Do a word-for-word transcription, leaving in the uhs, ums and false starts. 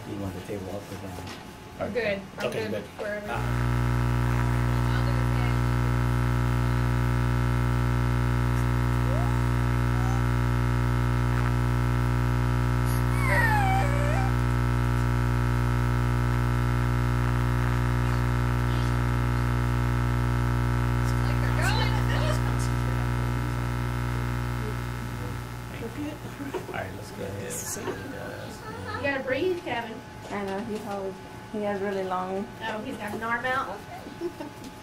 Do you want the table up or down? We're good. I'm Okay, good. good. Wherever. Ah. Alright, let's go ahead and see what he does. You gotta breathe, Kevin. I know, he always, he has really long. Oh, he's got an arm out.